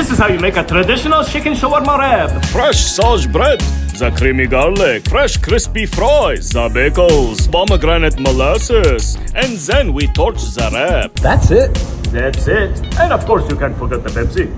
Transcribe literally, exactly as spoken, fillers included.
this is how you make a traditional chicken shawarma wrap. Fresh sausage bread, the creamy garlic, fresh crispy fries, the pickles, pomegranate molasses, and then we torch the wrap. That's it. That's it. And of course you can't forget the Pepsi.